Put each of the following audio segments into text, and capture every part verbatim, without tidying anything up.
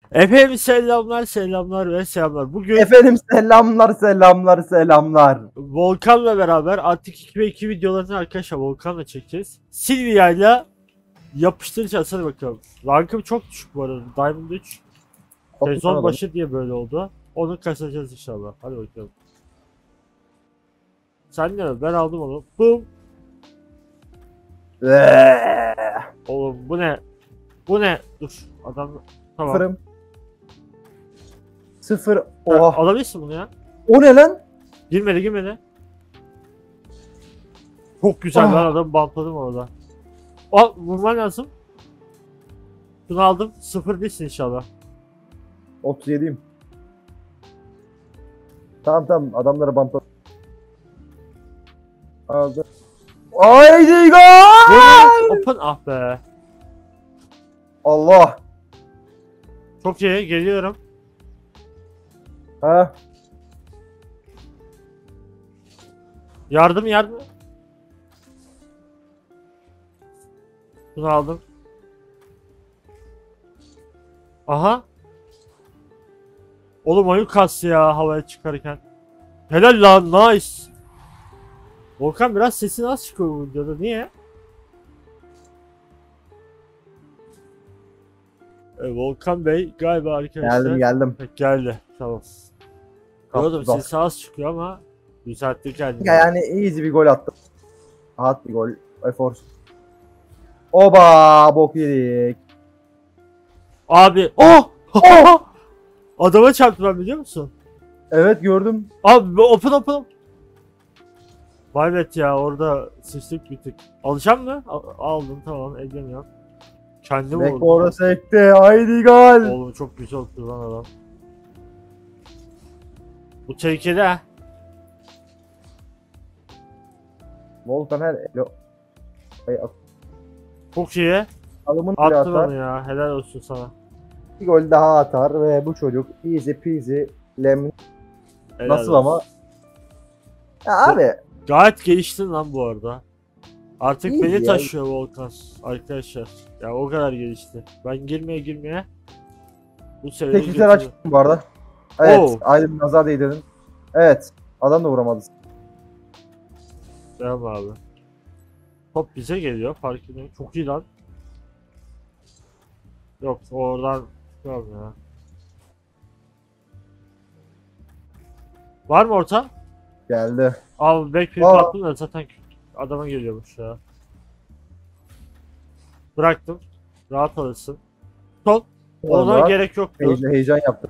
Efendim selamlar selamlar ve selamlar. Bugün Efendim selamlar selamlar selamlar. Volkan'la beraber artık iki ve iki videolarını arkadaşlar Volkan'la çekeceğiz. Silvia'yla yapıştıracağız, hadi bakalım. Rankım çok düşük bu arada. Diamond üç. Sezon başı diye böyle oldu. Onu kasacağız inşallah. Hadi bakalım. Sen ne? Ben aldım onu. Bum. Oğlum bu ne? Bu ne? Dur. Adam tamam. Sıfırım. Sıfır. Oha. Oha. Alabilirsin bunu ya. O ne lan? Girmedi girmedi. Çok güzel Ah. lan, adamı bantladım orada. Al, vurman lazım. Bunu aldım. Sıfır değilsin inşallah. otuz yediyim. Tamam tamam adamlara bantla. Aldı. Haydi gol! Open, ah be. Allah. Çok iyi, geliyorum. Ha. Yardım yardım. Bunu aldım. Aha. Oğlum oyun kastı ya havaya çıkarken. Helal lan, nice. Volkan biraz sesin az çıkıyor bu videoda, niye? E, Volkan Bey galiba arkadaşlar. Geldim geldim. Evet, geldi, tamam. Gördüm Kaptı. sesi az çıkıyor ama düzeltti kendini. Ya yani easy bir gol attım. Rahat bir gol. Efor. Oba bok yedik. Abi oh! Oh! Adama çarptı ben, biliyor musun? Evet gördüm. Abi open open. Vay bet ya, orada sıçtık bir tık. Alacağım mı? Al, aldım, tamam, ellemiyorum. Kendi Bek vurdu. orada sekti. Haydi gol. Oğlum çok güzel oldu lan adam. Bu tehlikeli ha. Volkan her elo. Ay, at- Çok iyi. adamın bile Attın atar. onu ya. Helal olsun sana. Bir gol daha atar ve bu çocuk easy peasy lemon. Helal Nasıl olsun. ama? Ya abi Gayet geliştin lan bu arada. Artık İyi beni ya. taşıyor Volkan. Arkadaşlar. Ya o kadar gelişti. Ben girmeye girmeye bu seviyeyi teknikler götürdüm. açtım bu arada. Evet. Oo. Aydın nazar değdirdin. Evet. Adam da vuramadı. Devam abi. Top bize geliyor, farkındayım. Çok iyi lan. Yok, oradan çıkıyorum ya. Var mı orta? Geldi. Abi backflip Aa. attım da zaten adama geliyormuş ya. Bıraktım. Rahat alırsın. Sol. Ona Orada gerek yoktu. heyecan, heyecan yaptım.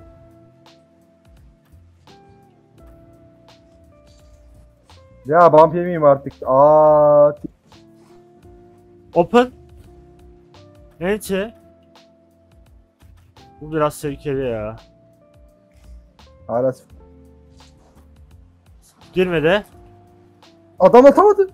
Ya bump yemeyeyim artık. Aa, Open. Neyse. Bu biraz tehlikeli ya. hala sıfır. Girmedi. Adam atamadı.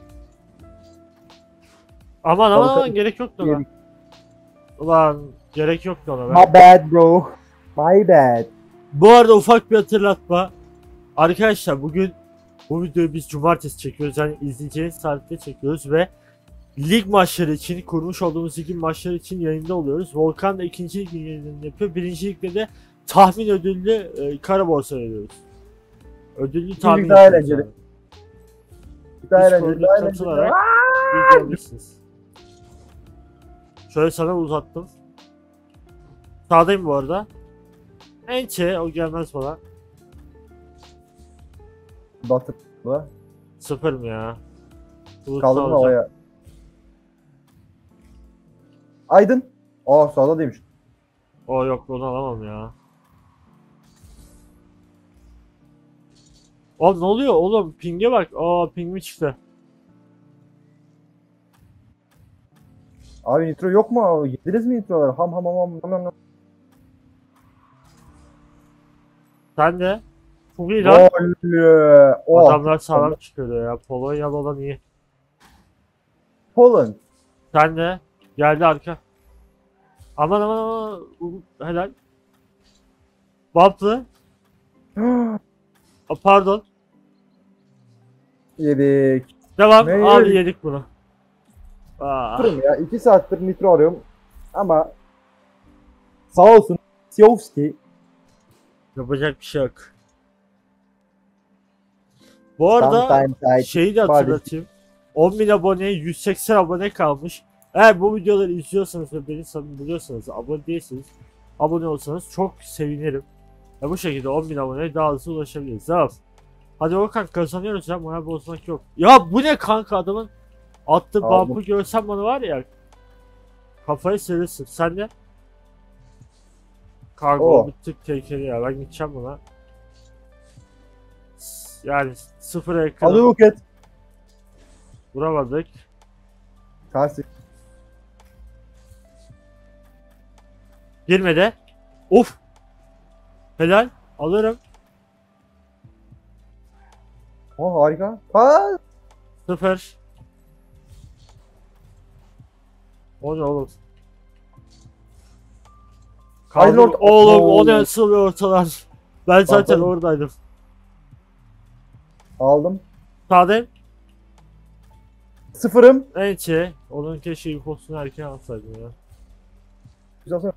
Aman aman Volkan- aman, gerek yoktu ona. Yedik. Ulan gerek yoktu ona. Ben. My bad bro. My bad. Bu arada ufak bir hatırlatma. Arkadaşlar bugün bu videoyu biz cumartesi çekiyoruz. Yani izleyeceğiniz saatte çekiyoruz ve lig maçları için, kurmuş olduğumuz ligin maçları için yayında oluyoruz. Volkan da ikinci ligin yayınını yapıyor. Birinci ligde de tahmin ödüllü e, kara borsa veriyoruz. Ödüllü tahmin daha yapıyoruz eğlenceli. yani. Daha Discord'a eğlenceli. Daha eğlenceli. katılarak video alabilirsiniz. Şöyle sana uzattım. Sağdayım bu arada. Ençe, o gelmez bana. Batıp da. Sıfır mı ya? Bulutlu Kaldırma alacağım. havaya. Aydın. Aa sağda değilmiş. O yok, onu alamam ya. Oğlum ne oluyor oğlum? Ping'e bak. Aa, ping mi çıktı? Abi nitro yok mu? Yediniz mi nitroları? Ham ham ham ham ham ham. Sen de. Çok iyi lan. Gol. Oh. Adamlar sağlam çıkıyor ya. Polonyalı olan iyi. Poland. Sen de. Geldi arka. Aman aman aman. Helal. Bumplı. Aa, pardon. Yedik. Devam. Ne Abi yedik? yedik bunu. Aa. Durun ya iki saattir nitro arıyorum. Ama sağ olsun Siyovski. Yapacak bir şey yok. Bu arada Sometimes I- şeyi de hatırlatayım. on bin aboneye yüz seksen abone kalmış. Eğer bu videoları izliyorsanız ve beni samimi buluyorsanız, abone değilseniz abone olsanız çok sevinirim. Ya bu şekilde on bin aboneye daha hızlı ulaşabiliriz. Tamam. Hadi Volkan kazanıyoruz ya, moral bozmak yok. Ya bu ne kanka, adamın attığı Aldım. bump'ı görsen bana var ya, kafayı serirsin. Sen de kargo O. bir tık tehlikeli ya, ben gideceğim buna. S- Yani sıfıra yakın Hadi roket. vuramadık. Karşı. Girmedi. Of. Helal. Alırım. Oh harika. Pas. Sıfır. O ne oğlum? Hayır, Kaldım. orta- Oğlum o Oo. nasıl bir ortalar? Ben zaten Pardon. oradaydım. Aldım. Sağdayım. Sıfırım. Ençe. Onun keşke infosunu erken alsaydım ya. Güzel sonra.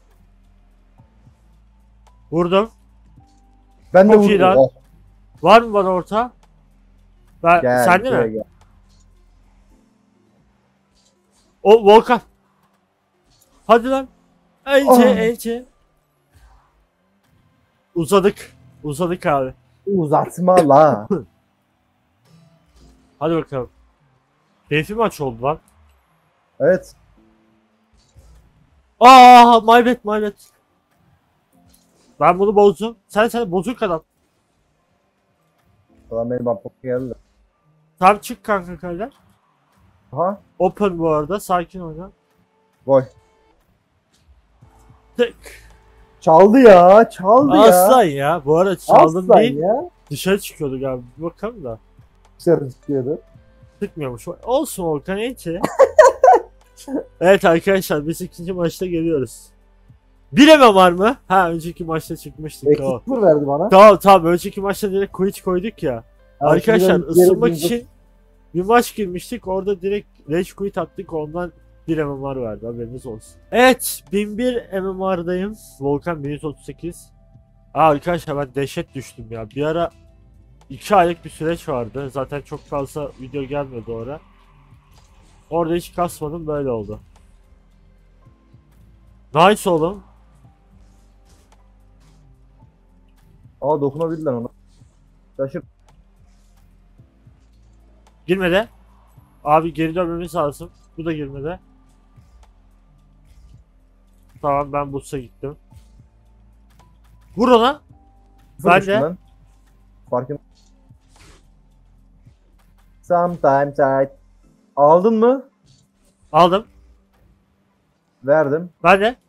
Vurdum. Ben de Çok iyi vurdum. lan. Oh, Var mı bana orta? Ben, gel, sen değil gel, mi? gel. O Volkan. Hadi lan. Ençe, Ah. ençe. Uzadık. Uzadık abi. Uzatma la. Hadi bakalım. Keyifli maç oldu lan. Evet. Aa, my bad, my bad. Ben bunu bozdum. Sen sen bozuk adam. Falan benim bak geldi. Tam çık kanka kardeş. Aha. Open bu arada. Sakin oyna. Gol. Tık. Çaldı ya. Çaldı ya. Aslan ya. Bu arada çaldım Aslan değil. ya. Dışarı çıkıyordu galiba. Bir bakalım da. Dışarı çıkıyordu. Tıkmıyormuş. Olsun Volkan enti. Evet arkadaşlar biz ikinci maçta geliyoruz. Bir eme var mı? Ha, önceki maçta çıkmıştık. Eksi Tamam. sıfır verdi bana. Tamam tamam, önceki maçta direkt quit koyduk ya. Ha, Arkadaşlar şimdi ben geri ısınmak döndüm. için bir maç girmiştik. Orada direkt rage quit attık. Ondan bir M M R verdi. Haberiniz olsun. Evet. bin bir M M R'dayım. Volkan bin yüz otuz sekiz. Aa, arkadaşlar ben dehşet düştüm ya. Bir ara iki aylık bir süreç vardı. Zaten çok fazla video gelmiyordu orada. Orada hiç kasmadım, böyle oldu. Nice oğlum. Aa dokunabildiler ona. Şaşır. Girmedi. Abi geri dönmemiz lazım. Bu da girmedi. Tamam, ben Bus'a gittim. Vur ona. Sıfır Ben düştüm de. ben. Farkın. Sometimes I. Aldın mı? Aldım. Verdim. Ben de.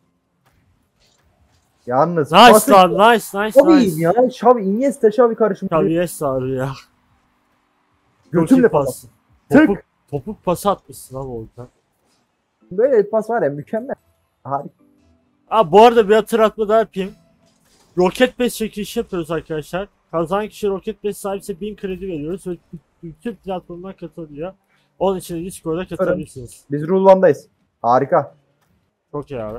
Yalnız. Nice pası- lan, nice nice Xavi nice. ya. Xavi, Iniesta, Xavi karışımı. Tabii yes sarı ya. Götümle Çok iyi pas. Topuk, Tık. topuk pası atmışsın abi Volkan. Böyle bir pas var ya, mükemmel. Harika. Aa, bu arada bir hatırlatma daha yapayım. Rocket Pass çekilişi yapıyoruz arkadaşlar. Kazanan kişi Rocket Pass sahipse bin kredi veriyoruz ve bütün platformlar katılıyor. Onun için de Discord'a katılabilirsiniz. Biz Rule one'dayız. Harika. Çok iyi abi.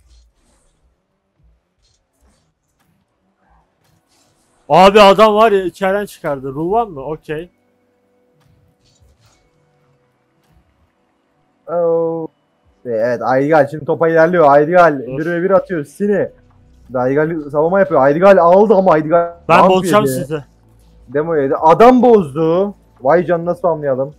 Abi adam var ya, içeriden çıkardı. Ruvan mı? Okey. Oh. Evet, Aydigal şimdi topa ilerliyor. Aydigal Dur. bir ve bir atıyor. Sini. Aydigal savunma yapıyor. Aydigal aldı ama Aydigal Ben ne bozacağım yapıyor diye. sizi. Demo yedi. Adam bozdu. Vay canına, nasıl anlayalım?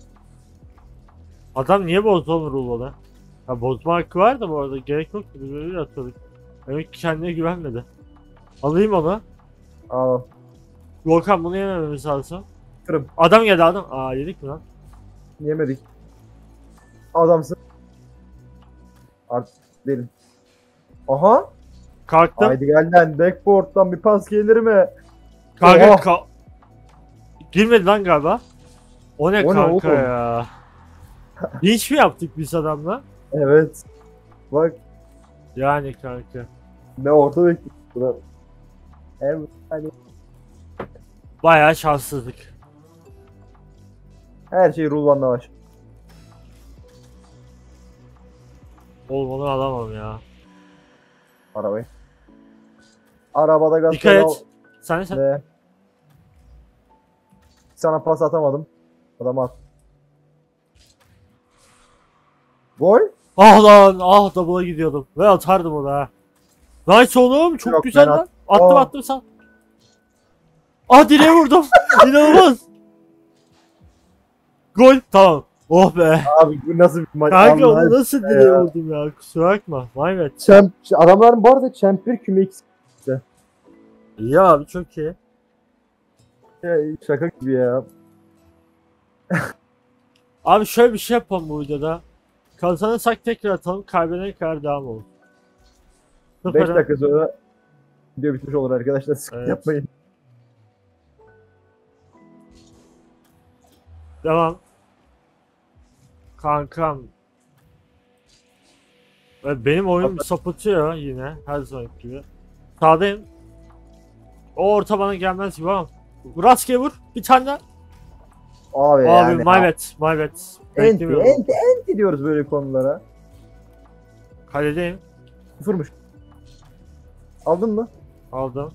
Adam niye bozdu oğlum Ruvan'ı? Ha, bozma hakkı var da bu arada, gerek yoktu. Biz böyle atıyorduk. Demek ki kendine güvenmedi. Alayım onu. Al. Volkan bunu yemememiz lazım. Kırım. Adam geldi adam. Aa, yedik mi lan? Yemedik. Adamsın. Artık değilim. Aha. Kalktım. Aydigal'den backboard'dan bir pas gelir mi? Kanka Oha. ka- girmedi lan galiba. O ne O ne kanka oğlum? ya? Hiç mi yaptık biz adamla? Evet. Bak Yani kanka. ne orta bekliyor. Evet. Hani Bayağı şanssızlık. her şey Rule one'da var. Oğlum onu alamam ya. Arabayı. Arabada gaz Dikkat pedal et. Sen sen. ve sana pas atamadım. Adam at. Gol. Ah lan ah double'a gidiyordum. Ve atardım onu ha. Nice oğlum çok Yok, güzel ben lan. at- Attım Aa. attım sen. Ah direğe vurdum. İnanılmaz. Gol tamam. Oh be. Abi bu nasıl bir maç? Kanka Allah onu nasıl aşkına direğe ya. vurdum ya. Kusura bakma. Vay be. Champ, adamların bu arada Champion küme X. İyi abi çok iyi. Ya, şaka gibi ya. Abi şöyle bir şey yapalım bu videoda. Kazanırsak tekrar atalım. Kaybedene kadar devam olur. beş Sıfıra- dakika sonra video bitmiş olur arkadaşlar. Sıkıntı Evet. yapmayın. Devam. Kankam. Ve benim oyun sapıtıyor yine her zaman gibi. Sağdayım. O orta bana gelmez gibi ama. Rastgele vur. Bir tane daha. Abi, Abi yani. my bad. My bad. Enti, Beklemiyorum. enti, enti diyoruz böyle konulara. Kaledeyim. Sıfırmış. Aldın mı? Aldım.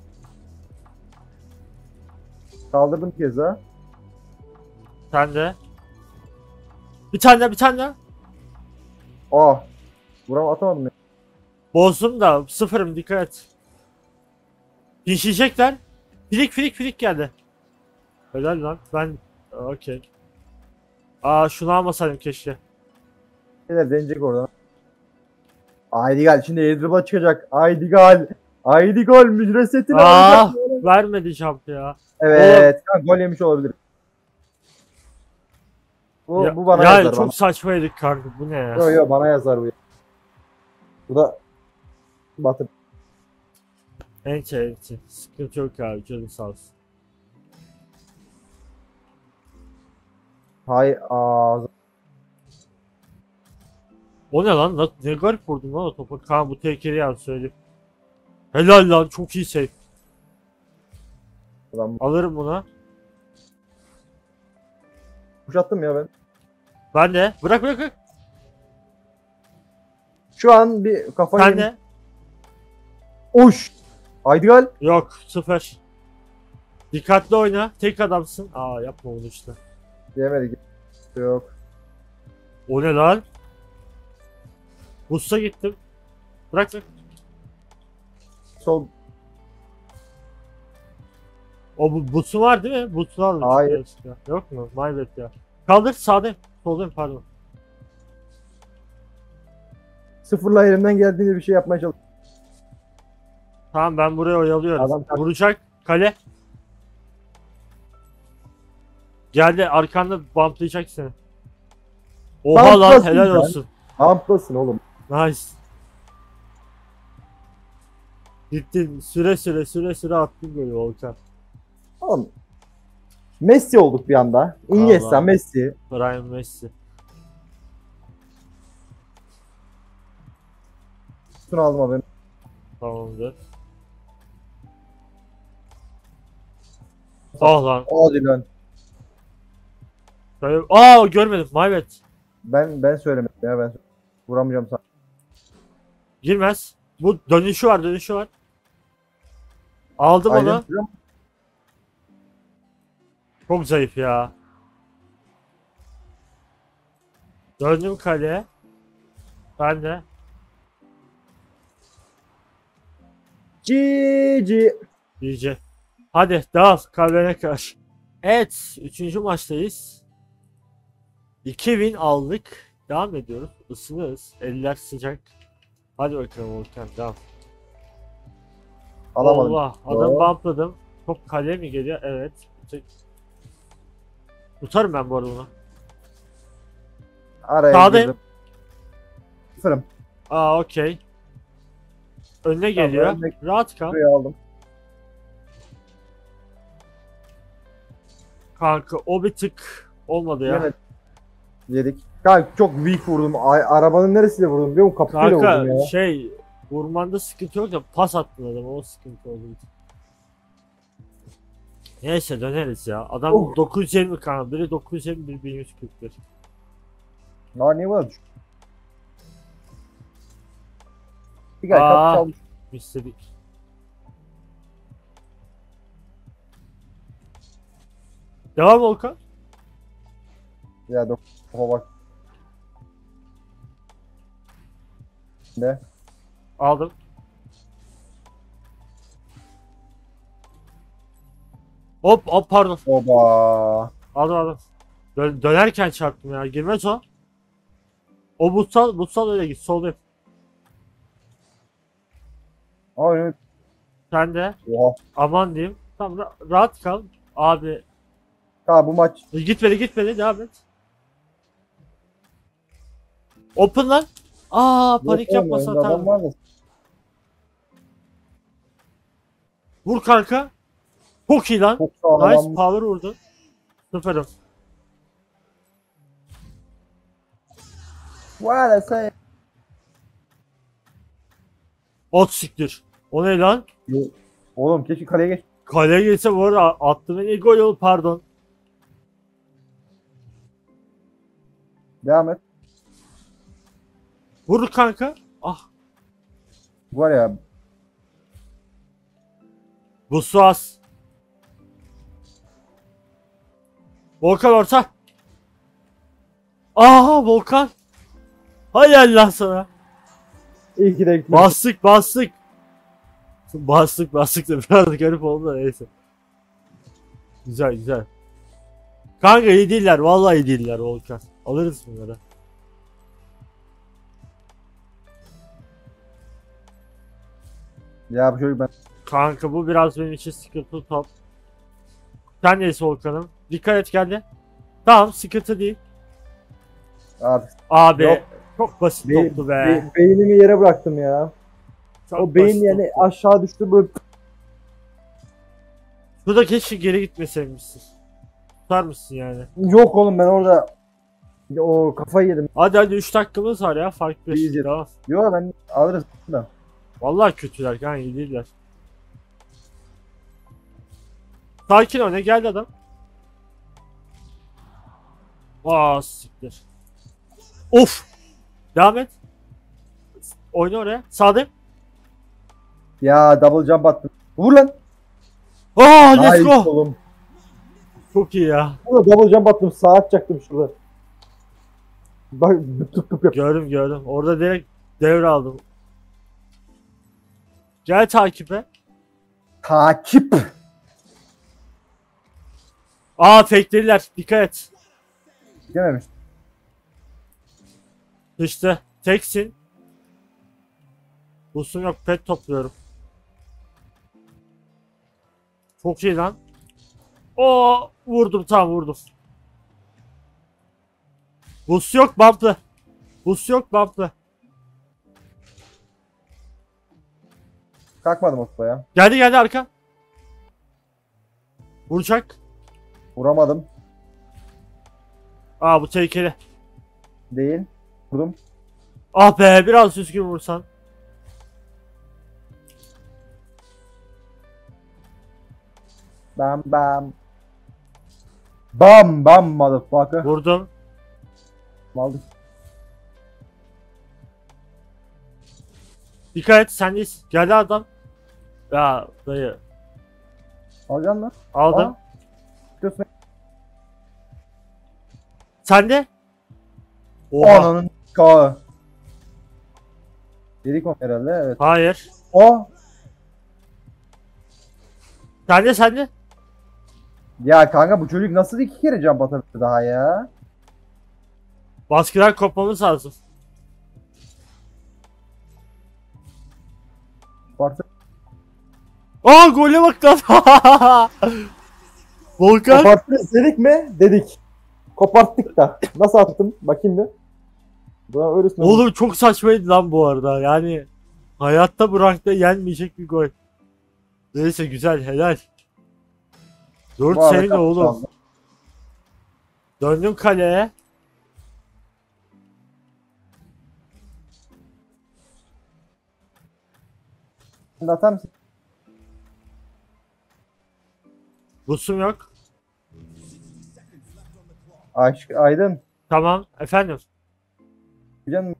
Kaldırdım keza. Sen de. Bir tane daha bir tane daha. Aa. Vuram atamadım ya. Bozdum da sıfırım dikkat et. Pişecekler. Filik filik filik geldi. Helal lan ben okey. Aa şunu almasaydım keşke. Neler deneyecek oradan. Haydi gel şimdi airdrop'a çıkacak. Haydi gol. Haydi gol. Mücre setini Aa alacak. vermedi jump ya. Evet. Kanka, gol yemiş olabilir. Bu, ya bu bana ya yazar. çok saçmaydı kanka bu ne ya. Yok yok bana yazar bu. Bu da batır. Enti enti. Sıkıntı yok abi canım sağ olsun. Hay ağzı. O ne lan? Ne, ne garip vurdun lan o topa. Kaan bu tehlikeli yani söyleyeyim. Helal lan çok iyi save. Adam. Alırım bunu. Kuşattım ya ben. Ben de. Bırak bırak bırak. Şu an bir kafa Sen yemiş. de. Uş. Haydi gol. Yok sıfır. Dikkatli oyna. Tek adamsın. Aa yapma onu işte. Yemedik. Yok. O ne lan? Bus'a gittim. Bırak bırak. Sol. O bu Bus'u var değil mi? Bus'u aldım. Hayır. Yok mu? My bad ya. Kaldır sağdayım. Soldayım pardon. Sıfırla elimden geldiğince bir şey yapmaya çalışıyorum. Tamam ben buraya oyalıyorum. Adam tak- Vuracak. Kale. Geldi arkanda bumplayacak seni. Oha lan Bumplasın helal sen. olsun. Hamplasın oğlum. Nice. Gittin süre süre süre süre attın böyle Volkan. Oğlum. Messi olduk bir anda. Iniesta, Allah. Messi. Brian Messi. Şunu aldım abi. Tamamdır. Ah lan. Hadi lan. Böyle... Aa görmedim. My bad. Ben ben söylemedim ya ben. Vuramayacağım sana. Girmez. Bu dönüşü var dönüşü var. Aldım Aynen. onu. Çok zayıf ya. Döndüm kaleye. Ben de. G G. İyice. Hadi devam kalene karşı. Evet. Üçüncü maçtayız. iki win aldık. Devam ediyoruz. Isınırız. Eller sıcak. Hadi bakalım Volkan devam. Alamadım. Allah. Adam Oo. bumpladım. Top kaleye mi geliyor? Evet. Tek- Tutarım ben bu arada bunu. Araya Sağdayım. girdim. Sıfırım. Aa okey. Önüne geliyor. önüne- Rahat kal. Buraya aldım. Kanka o bir tık olmadı ya. Yemedik. Yedik. Kanka çok weak vurdum. Ay, arabanın neresiyle vurdum biliyor musun? Kapıyla vurdum Kanka ya. şey vurmanda sıkıntı yok da pas attın adam o sıkıntı oldu. Neyse döneriz ya. Adam Oh. dokuz yüz yirmi kanka. Biri dokuz yüz yirmi biri bin yüz kırk bir. Ya niye var? Bir gel Aa. kapı çalmış. İstedik. Devam Volkan. Ya dok topa bak. Ne? Aldım. Hop hop pardon. Oba. Aldım aldım. Dön dönerken çarptım ya. Girmez o. O butsal butsal öyle git. Soldayım. Aa evet. Sen de. Oha. Aman diyeyim. Tamam ra- rahat kal. Abi. Ha bu maç. E, Gitmedi gitmedi. Devam et. Open lan. Aa panik Yok oğlum, yapmasan önünde adam tamam. var da. Vur kanka. Çok iyi lan. Çok Nice sağlam. power vurdu. Süperim. Vay say. Ot siktir. O ne lan? Oğlum keşke kaleye geç. Kaleye geçse bu arada attığım en iyi gol oldu pardon. Devam et. Vur kanka. Ah. Var ya. Bu Suas. Volkan orta. Aha Volkan. Hay Allah sana. İyi ki de gitmiş. Bastık bastık. Bastık bastık da biraz garip oldu da neyse. Güzel güzel. Kanka iyi değiller. Vallahi iyi değiller Volkan. Alırız bunları. Ya bu çocuk ben. Kanka bu biraz benim için sıkıntılı top. Sen neyse Volkan'ım. Dikkat et geldi. Tamam sıkıntı değil. Artık. Abi Yok. çok basit Be- toptu be. be- beynimi yere bıraktım ya. Çok O beyin basit yani toptu. aşağı düştü böyle. Şurada keşke geri gitmeseymişsin. Tutar mısın yani? Yok oğlum ben orada o kafayı yedim. Hadi hadi üç dakikamız var ya fark bir. İyice. Tamam. Yok ben alırız da. Vallahi kötüler kanka iyi değiller. Sakin ol ne geldi adam. Aa siktir. Of. Devam et. Oyna oraya. Sağdayım. Ya double jump attım. Vur lan. Aa let's Nice go. oğlum. Çok iyi ya. Burada double jump attım, sağa atacaktım şurada. Bak tıp tıp yap. Gördüm gördüm. Orada direkt devraldım. Gel takibe. Takip. Aa fakelediler. Dikkat et. Dememiş. İşte teksin. Busum yok pet topluyorum. Çok iyi lan. Oo vurdum tam vurdum. Bus yok bumplı. Bus yok bumplı. Kalkmadım Osman ya. Geldi geldi arka. Vuracak. Vuramadım. Aa bu tehlikeli. Değil. Vurdum. Ah be biraz düzgün vursan. Bam bam. Bam bam motherfucker. Vurdum. Aldık. Dikkat et sendeyiz. Geldi adam. Ya dayı. Alacaksın lan. Aldım. Aa. Tutuyorsun. Sende. Oha. Ananın kağı. Dedik o herhalde evet. Hayır. O. Sende sende. Ya kanka bu çocuk nasıl iki kere jump atabilir daha ya? Baskıdan kopmamız lazım. Varsa Aa gole bak lan. Volkan. Koparttık dedik mi? Dedik. Koparttık da. Nasıl attım? Bakayım bir. Buna öylesine. Oğlum çok saçmaydı lan bu arada. Yani hayatta bu rankta yenmeyecek bir gol. Neyse güzel helal. Dört bu arada senin de oğlum. kaldı. Döndüm kaleye. Şimdi atar mısın? Busum yok. Aşk Aydın. Tamam efendim. Can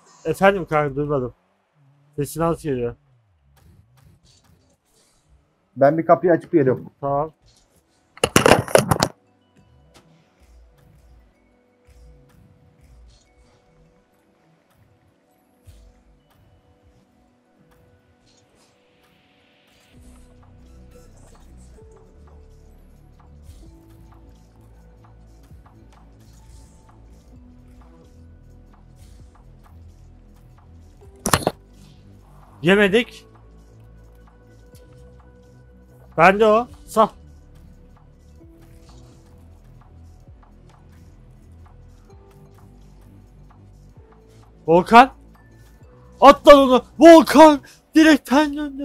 Efendim kanka duymadım. Sesin az geliyor. Ben bir kapıyı açıp geliyorum. Tamam. Yemedik. Ben de o. Sağ. Volkan. At lan onu. Volkan. Direkten döndü.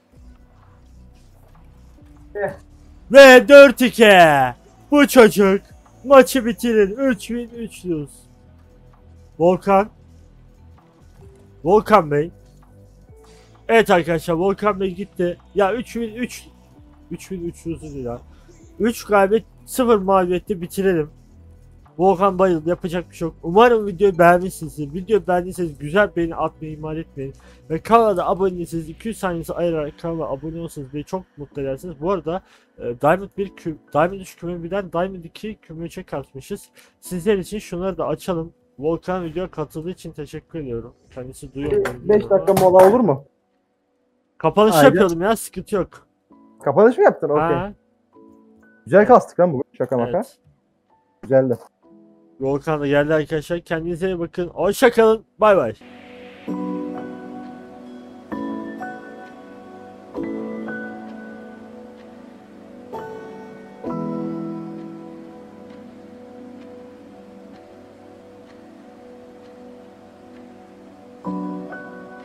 Eh. Ve dört iki. Bu çocuk maçı bitirir. üç bin üç yüz. Volkan. Volkan Bey. Evet arkadaşlar, Volkan Bey gitti. Ya üç bin üç üç bin üç yüz lira. üç galibiyet sıfır mağlubiyette bitirelim. Volkan bayıldı, yapacak bir şey yok. Umarım videoyu beğenmişsinizdir. Videoyu beğendiyseniz güzel beğeni atmayı ihmal etmeyin. Ve kanala abone değilseniz iki yüz saniyenizi ayırarak kanala abone olursanız beni çok mutlu edersiniz. Bu arada e, Diamond bir kü Diamond üç küme birden Diamond iki küme üçe katmışız. Sizler için şunları da açalım. Volkan videoya katıldığı için teşekkür ediyorum. Kendisi duyuyor. beş dakika mola olur mu? Kapanış Aynen. yapıyordum ya, sıkıntı yok. Kapanış mı yaptın? Okey. Ha, Güzel kastık lan bugün. Şaka maka. evet. Güzeldi. Volkan da geldi arkadaşlar. Kendinize iyi bakın. Hoşça kalın. Bay bay.